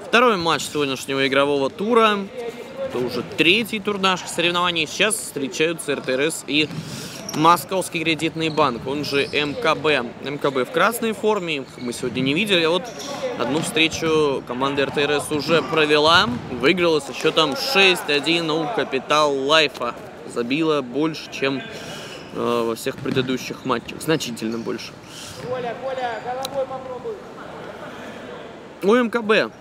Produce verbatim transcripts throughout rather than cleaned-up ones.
Второй матч сегодняшнего игрового тура. Это уже третий тур наших соревнований. Сейчас встречаются эр тэ эр эс и Московский кредитный банк, он же эм ка бэ. эм ка бэ в красной форме, мы сегодня не видели. А вот одну встречу команда эр тэ эр эс уже провела. Выиграла со счетом шесть один у Капитал Лайфа. Забила больше, чем э, во всех предыдущих матчах. Значительно больше. Коля, Коля, головой попробуй. У эм ка бэ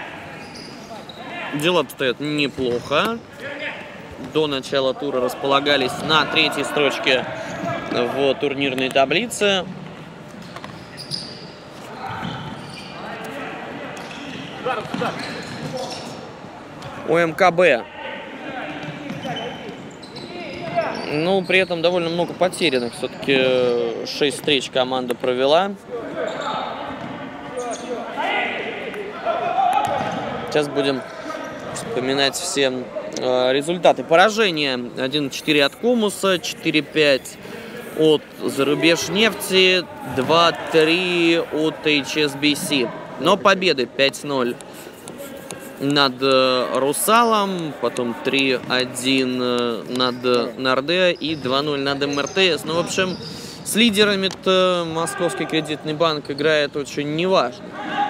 дела обстоят неплохо. До начала тура располагались на третьей строчке в турнирной таблице. У эм ка бэ, ну, при этом довольно много потерянных. Все-таки шесть встреч команда провела. Сейчас будем вспоминать все э, результаты. Поражение один четыре от Комуса, четыре пять от Зарубежнефти, два три от эйч эс би си. Но победы пять ноль над э, Русалом, потом три один э, над Норде и два ноль над эм эр тэ эс. Ну, в общем, с лидерами-то Московский кредитный банк играет очень неважно.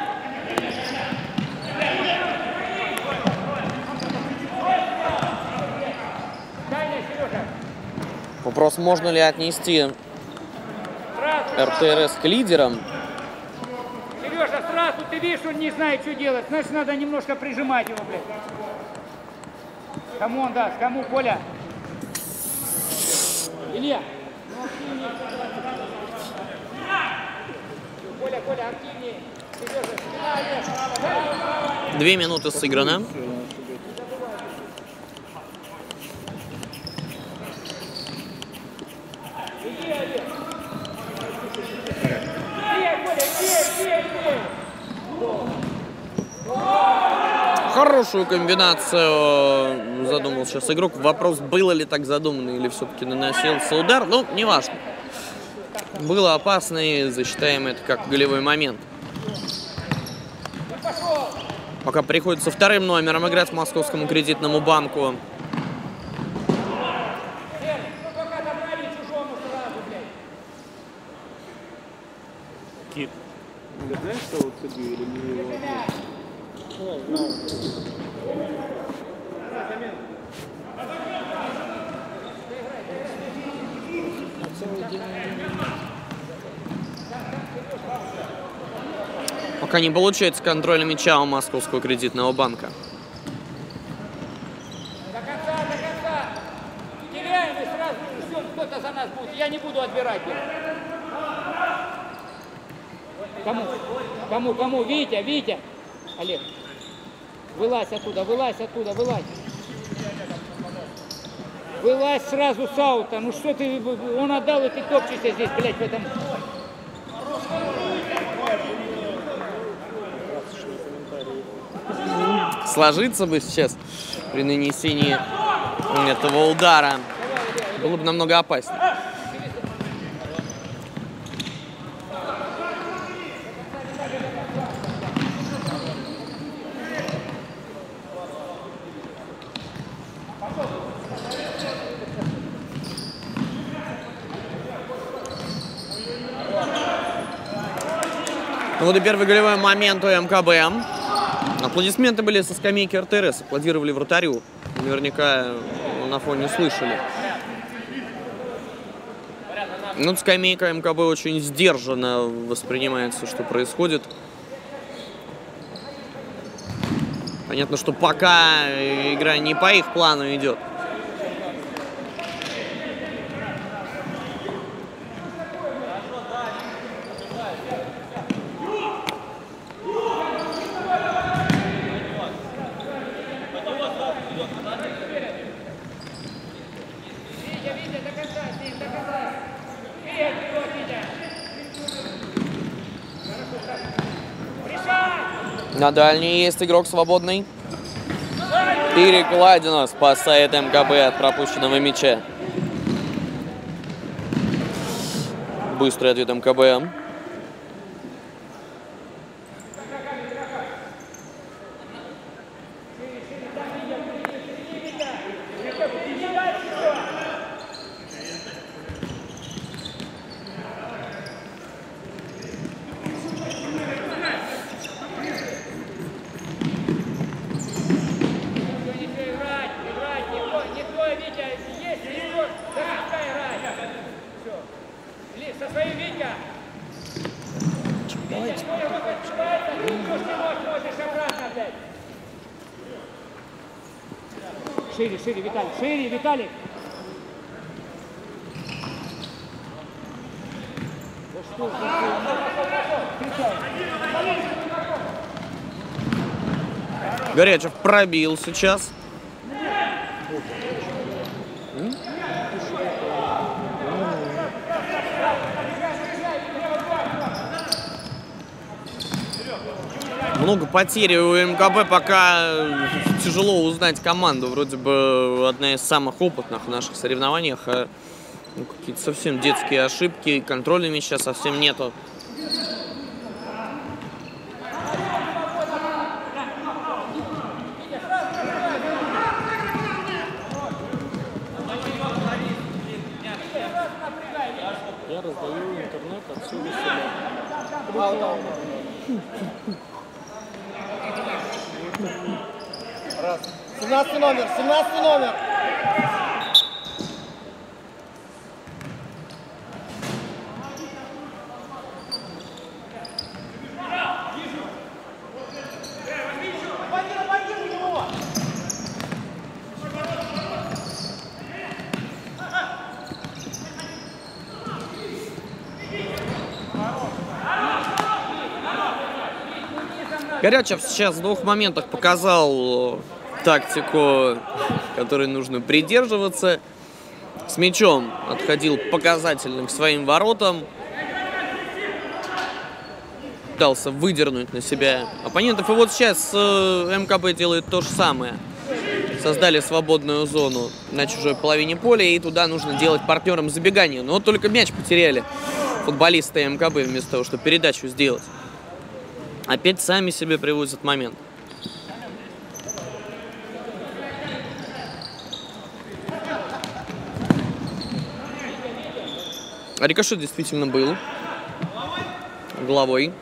Вопрос, можно ли отнести эр тэ эр эс к лидерам? Сережа, сразу ты видишь, он не знает, что делать. Значит, надо немножко прижимать его, блядь. Кому он даст? Кому, Коля? Илья. Коля, Коля, активнее. Сережа, Две минуты сыграно. Хорошую комбинацию задумал сейчас игрок. Вопрос, было ли так задумано или все-таки наносился удар. Ну, неважно. Было опасно и засчитаем это как голевой момент. Пока приходится вторым номером играть Московскому кредитному банку. Кит, ты знаешь, что вот судью или не его? Пока не получается контроля мяча у Московского кредитного банка. до конца, до конца. Теряем и сразу ждем, кто-то за нас будет. Я не буду отбирать. Кому? Кому? Кому? Витя, Витя. Олег. Вылазь оттуда, вылазь оттуда, вылазь. Вылазь сразу с аута. Ну что ты, он отдал, и ты топчешься здесь, блядь, в этом. Сложиться бы сейчас при нанесении этого удара было бы намного опаснее. Ну вот и первый голевой момент у эм ка бэ. Аплодисменты были со скамейки эр тэ эр эс, аплодировали вратарю. Наверняка на фоне слышали. Ну, скамейка эм ка бэ очень сдержанно воспринимается, что происходит. Понятно, что пока игра не по их плану идет. На дальней есть игрок свободный. Перекладина спасает эм ка бэ от пропущенного мяча. Быстрый ответ эм ка бэ. Ли, со своим Витя. Давайте. Шире, шире, Виталий, шире, Виталий. Да что ж Горячев пробил сейчас. Много потерь у МКБ, пока тяжело узнать команду. Вроде бы одна из самых опытных в наших соревнованиях. А ну, какие-то совсем детские ошибки, контроля мяча совсем нету. Я раздаю интернет отсюда сюда. Раз. семнадцатый номер, семнадцатый номер. Горячев сейчас в двух моментах показал тактику, которой нужно придерживаться. С мячом отходил показательно к своим воротам. Пытался выдернуть на себя оппонентов. И вот сейчас э, МКБ делает то же самое. Создали свободную зону на чужой половине поля, и туда нужно делать партнерам забегание. Но вот только мяч потеряли футболисты МКБ вместо того, чтобы передачу сделать. Опять сами себе приводят момент. Рикошет действительно был. Головой.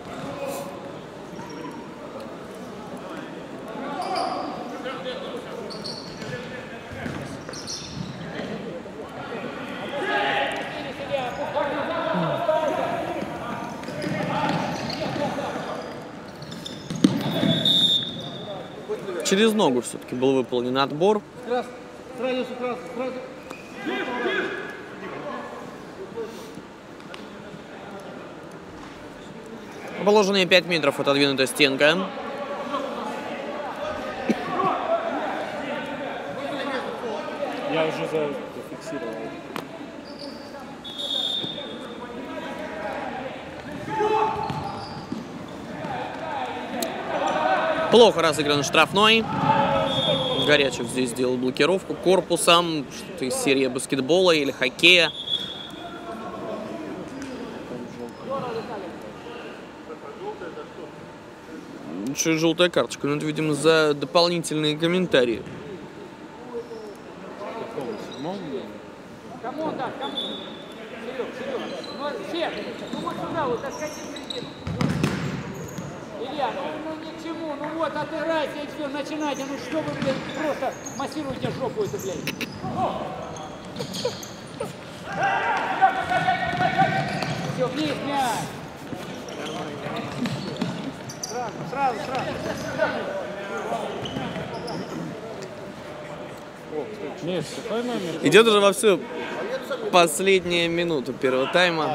Через ногу все-таки был выполнен отбор. Сразу, сразу, сразу, сразу. Положенные пять метров отодвинута стенка. Я уже зафиксировал. Плохо разыгран штрафной. Горячев здесь сделал блокировку корпусом. Что-то из серии баскетбола или хоккея. Еще и желтая карточка. Ну, это, видимо, за дополнительные комментарии. Кому он даст? Кому? Серег, Серег. Ну, Сев, ну вот сюда вот, отскочи в середину. Илья, ну, ну ни к чему, ну вот, отыграйся и все, начинайте. Ну что вы, блин, просто массируйте жопу эту, блядь. Все, вниз мяч. Сразу, сразу, сразу. Нет, какой номер? Идет уже во всю последняя минута первого тайма.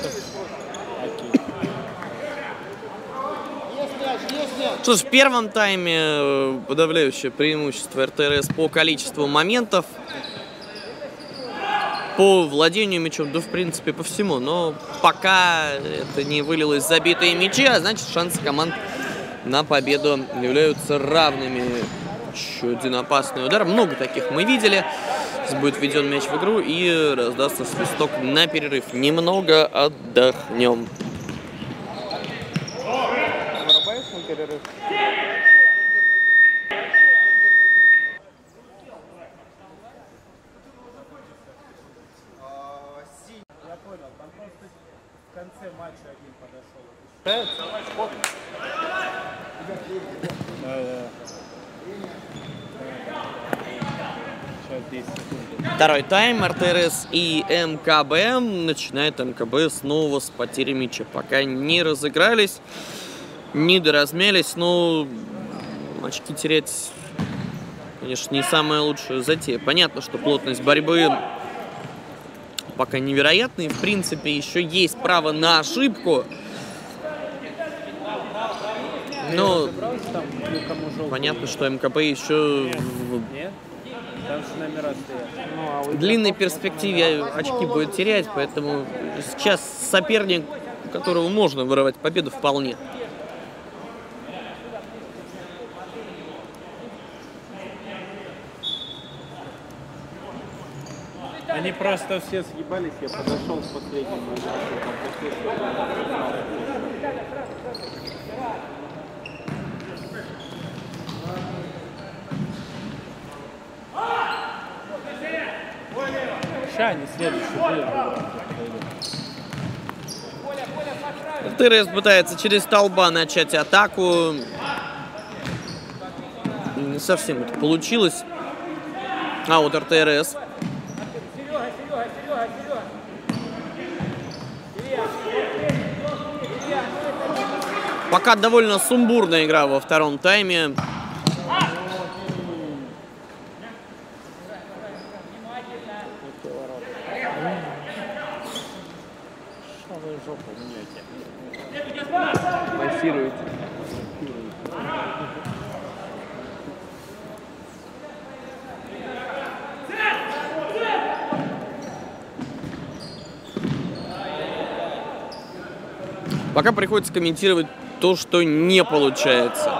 Что ж, в первом тайме подавляющее преимущество эр тэ эр эс по количеству моментов, по владению мячом, да в принципе по всему. Но пока это не вылилось в забитые мячи, а значит шансы команд на победу являются равными. Еще один опасный удар. Много таких мы видели. Сейчас будет введен мяч в игру и раздастся свисток на перерыв. Немного отдохнем. Вырубаешь на перерыв? Я понял, там просто в конце матча один подошел. Пять? Да, да. Сейчас десять секунд. Второй тайм, эр тэ эр эс и эм ка бэ. Начинает эм ка бэ снова с потери мяча. Пока не разыгрались, не доразмялись, но очки терять, конечно, не самая лучшая затея. Понятно, что плотность борьбы пока невероятная. В принципе, еще есть право на ошибку. Но понятно, что эм ка бэ еще Нет? Там же номера стоят. в длинной перспективе очки будет терять, поэтому сейчас соперник, у которого можно вырывать победу, вполне. Они просто все съебались, я подошел к последнему. Ща, не следующий будет. эр тэ эр эс пытается через столба начать атаку. Не совсем это получилось. А вот эр тэ эр эс. Серега, Серега, Серега, Серега. Пока довольно сумбурная игра во втором тайме. Массируете. Пока приходится комментировать то, что не получается.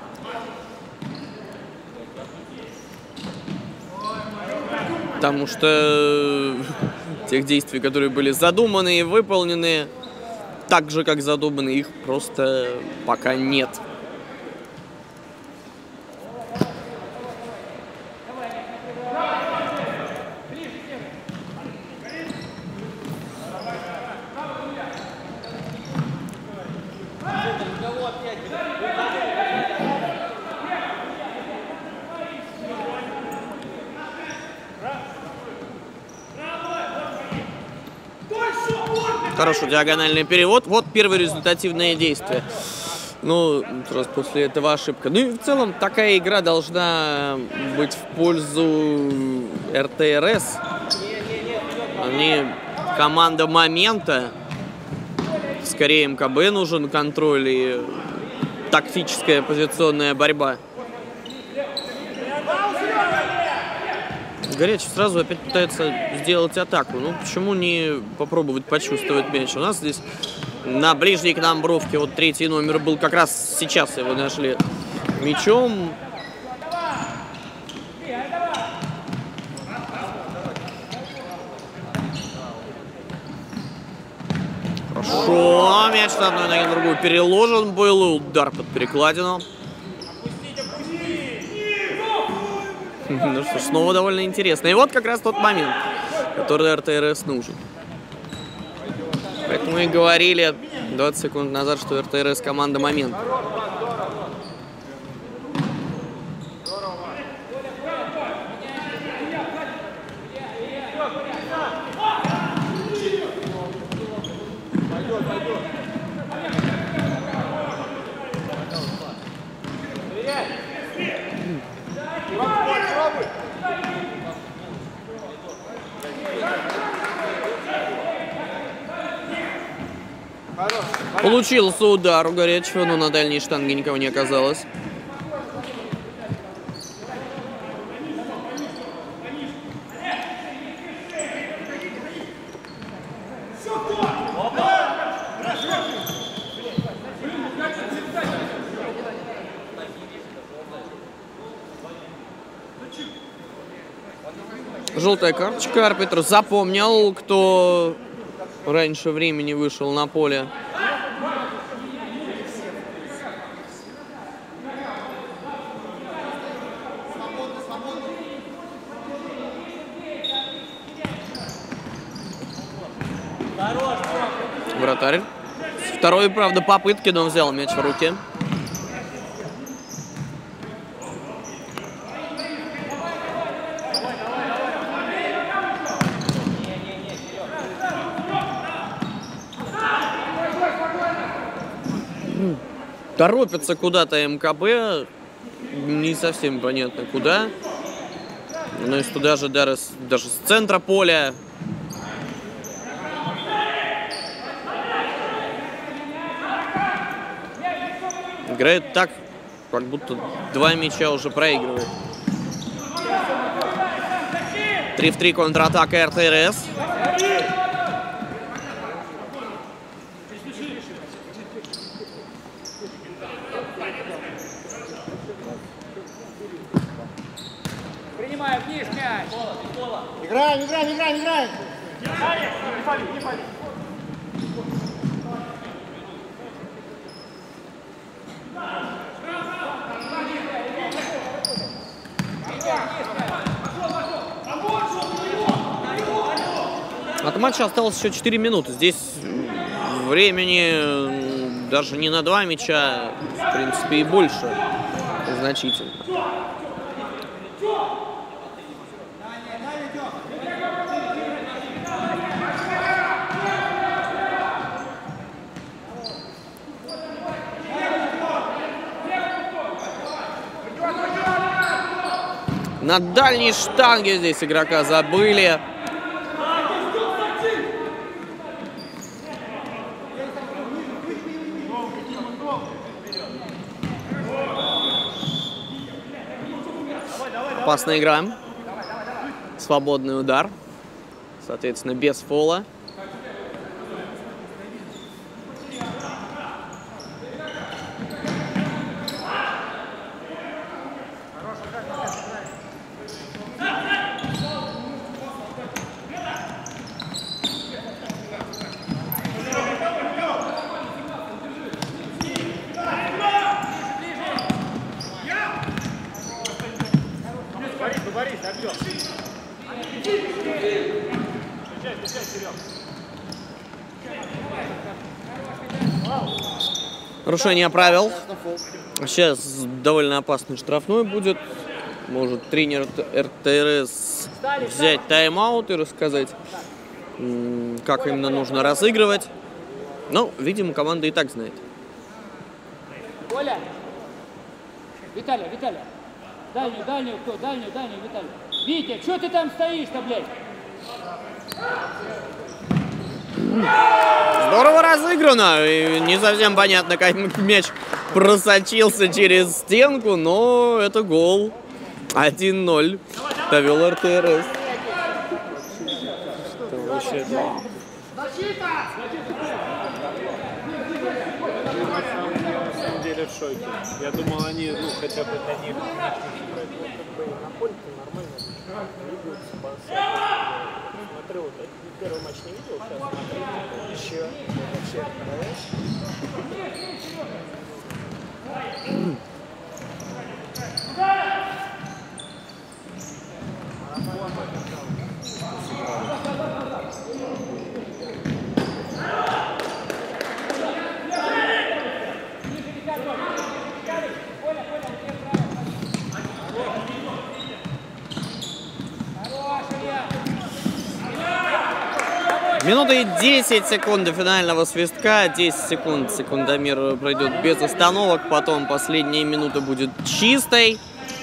Потому что тех действий, которые были задуманы и выполнены, так же, как задуманы, их просто пока нет. Хороший диагональный перевод. Вот первое результативное действие. Ну, раз после этого ошибка. Ну и в целом такая игра должна быть в пользу эр тэ эр эс. Они команда момента. Скорее эм ка бэ нужен контроль и тактическая позиционная борьба. Горячий сразу опять пытается сделать атаку. Ну, почему не попробовать почувствовать мяч? У нас здесь на ближней к нам бровке вот третий номер был. Как раз сейчас его нашли мячом. Хорошо. Мяч с одной ноги на другую переложен был. Удар под перекладину. Ну что ж, снова довольно интересно. И вот как раз тот момент, который эр тэ эр эс нужен. Поэтому мы и говорили двадцать секунд назад, что эр тэ эр эс команда момент. Получился удар у Горячего, но на дальней штанге никого не оказалось. Желтая карточка. Арбитр запомнил, кто раньше времени вышел на поле. Вратарь. Второй, правда, попытки, но взял мяч в руки. Торопится куда-то МКБ, не совсем понятно куда. Но если туда же даже, даже с центра поля. Играет так, как будто два мяча уже проигрывает. три в три контратака эр тэ эр эс. Принимаем вниз мяч. Играем, играем, играем, играем. От матча осталось еще четыре минуты. Здесь времени даже не на два мяча, в принципе, и больше значительно. На дальней штанге здесь игрока забыли. Опасная игра. Свободный удар. Соответственно, без фола. Нарушение правил. Сейчас довольно опасный штрафной будет. Может тренер эр тэ эр эс взять тайм-аут и рассказать, как именно нужно разыгрывать. Но, видимо, команда и так знает. Оля! Виталий, Виталий! Дальнюю, дальнюю, кто? Дальнюю, дальнюю, Виталий! Витя, что ты там стоишь-то, блядь? Здорово разыграно. И не совсем понятно, как мяч просочился через стенку, но это гол. один ноль. Довел эр тэ эр эс. На самом деле в шоке. Я думал, они, ну, хотя бы для них. Смотрю, вот первый матч не видел, сейчас смотрю, еще вообще Минута и десять секунд до финального свистка. десять секунд секундомер пройдет без остановок. Потом последняя минута будет чистой.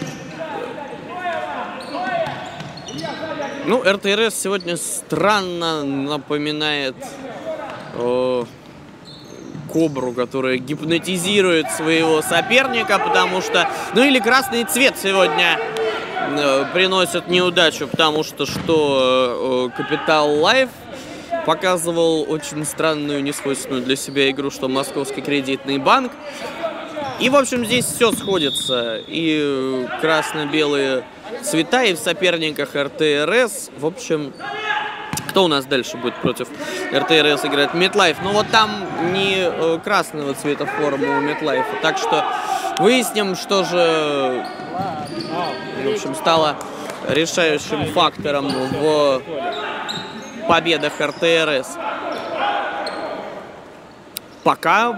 Ну, эр тэ эр эс сегодня странно напоминает о, кобру, которая гипнотизирует своего соперника, потому что... Ну, или красный цвет сегодня э, приносит неудачу, потому что что э, Capital Life показывал очень странную, несвойственную для себя игру, что Московский кредитный банк. И, в общем, здесь все сходится. И красно-белые цвета, и в соперниках эр тэ эр эс. В общем, кто у нас дальше будет против эр тэ эр эс играть? MetLife. Ну, вот там не красного цвета форма у MetLife. Так что выясним, что же, в общем, стало решающим фактором в победах эр тэ эр эс. Пока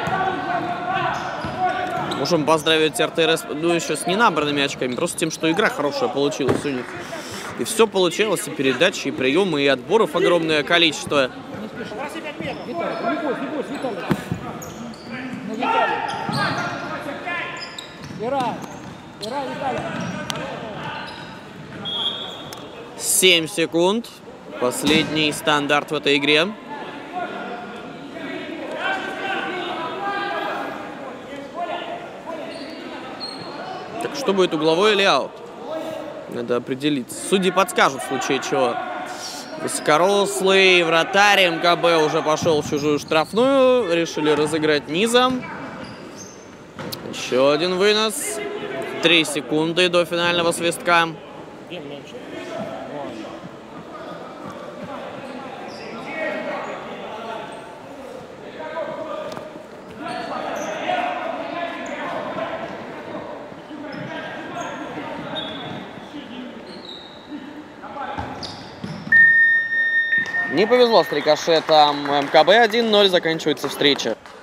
можем поздравить эр тэ эр эс, ну, еще с ненабранными очками, просто тем, что игра хорошая получилась у них. И все получилось, и передачи, и приемы, и отборов огромное количество. Играй. Играй, Виталий. семь секунд. Последний стандарт в этой игре. Так, что будет, угловой или аут? Надо определиться. Судьи подскажут в случае чего. Высокорослый вратарь МКБ уже пошел в чужую штрафную. Решили разыграть низом. Еще один вынос. Три секунды до финального свистка. Гейм меньше. Не повезло с рикошетом МКБ. один ноль заканчивается встреча.